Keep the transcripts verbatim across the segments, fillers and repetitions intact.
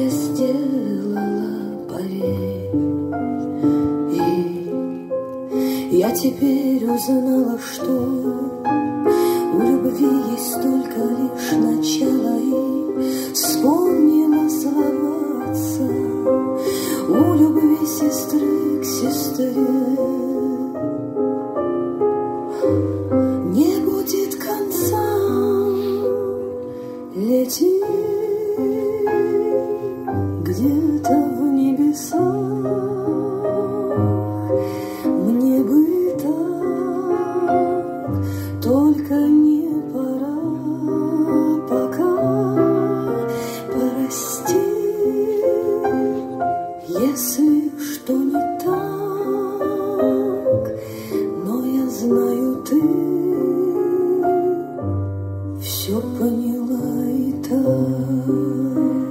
я сделала, поверь. И я теперь узнала, что у любви есть только лишь начало. И вспомнила словаться у любви сестры к сестре. Не будет конца, лети где-то в небесах. Мне бы так, только не пора пока. Прости, если что не так, но я знаю, ты все поняла и так.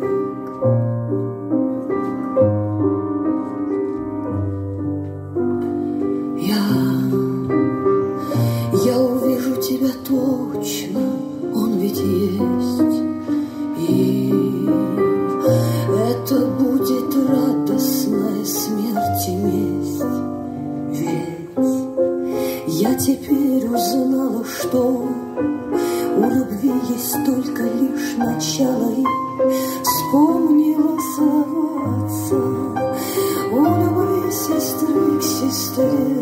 Я увижу тебя точно, он ведь есть, и это будет радостная смерть и месть. Ведь я теперь узнала, что у любви есть только лишь начало. И вспомнила словаться у любви сестры к сестре.